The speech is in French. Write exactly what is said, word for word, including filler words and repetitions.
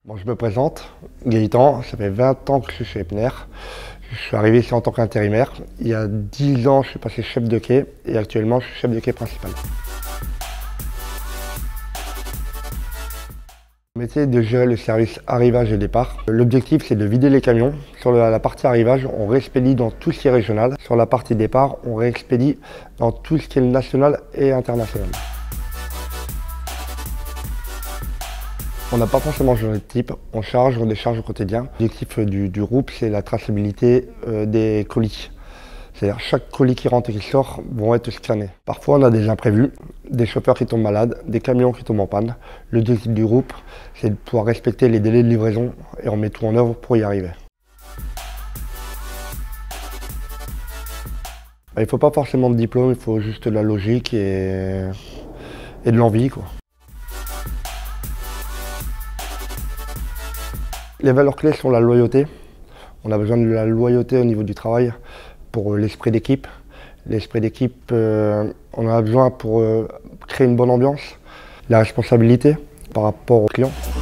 Bon, je me présente, Gaëtan, ça fait vingt ans que je suis chez Epner. Je suis arrivé ici en tant qu'intérimaire. Il y a dix ans, je suis passé chef de quai et actuellement, je suis chef de quai principal. Le métier est de gérer le service arrivage et départ. L'objectif, c'est de vider les camions. Sur la partie arrivage, on réexpédie dans tout ce qui est régional. Sur la partie départ, on réexpédie dans tout ce qui est national et international. On n'a pas forcément de journée de type, on charge, on décharge au quotidien. L'objectif du, du groupe, c'est la traçabilité euh, des colis. C'est-à-dire chaque colis qui rentre et qui sort vont être scannés. Parfois, on a des imprévus, des chauffeurs qui tombent malades, des camions qui tombent en panne. L'objectif du groupe, c'est de pouvoir respecter les délais de livraison et on met tout en œuvre pour y arriver. Il ne faut pas forcément de diplôme, il faut juste de la logique et, et de l'envie, quoi. Les valeurs clés sont la loyauté. On a besoin de la loyauté au niveau du travail pour l'esprit d'équipe. L'esprit d'équipe, euh, on en a besoin pour euh, créer une bonne ambiance. La responsabilité par rapport aux clients.